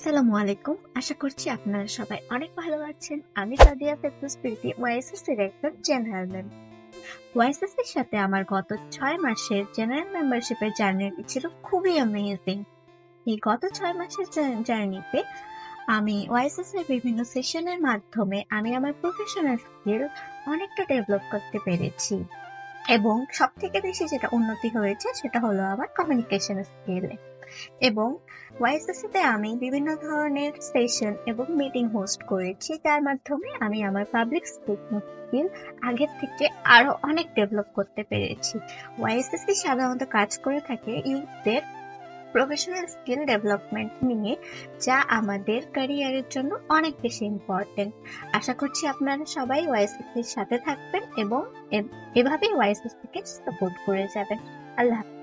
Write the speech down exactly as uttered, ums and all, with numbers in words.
আসসালামু আলাইকুম। আশা করছি আপনারা সবাই অনেক ভালো আছেন। আমি সাদিয়া ফেরদৌস প্রীতি, ওয়াইএসএসসির একজন জেনারেল মেম্বার। ওয়াইএসএসসির সাথে আমার গত ছয় মাসের জেনারেল মেম্বারশিপের জার্নিটি ছিল খুবই অ্যামেজিং। এই গত ছয় মাসের জার্নিতে আমি ওয়াইএসএসসির বিভিন্ন সেশনের মাধ্যমে আমি আমার প্রফেশনাল স্কিল অনেকটা ডেভেলপ করতে পেরেছি, এবং সব থেকে বেশি যেটা উন্নতি হয়েছে সেটা হলো আমার কমিউনিকেশন স্কিল। এবং ওয়াইএসএসসিতে আমি বিভিন্ন ধরনের সেশন এবং মিটিং হোস্ট করেছি, যার মাধ্যমে আমি আমার পাবলিক স্পিকিং স্কিল আগের থেকে আরো অনেক ডেভেলপ করতে পেরেছি। ওয়াইএসএসসি সাধারণত কাজ করে থাকে ইউথদের প্রফেশনাল স্কিল ডেভেলপমেন্ট নিয়ে, যা আমাদের ক্যারিয়ারের জন্য অনেক বেশি ইম্পর্টেন্ট। আশা করছি আপনারা সবাই ওয়াইএসএসসির সাথে থাকবেন এবং এভাবেই ওয়াইএসএসসিকে সাপোর্ট করে যাবেন। আল্লাহ হাফেজ।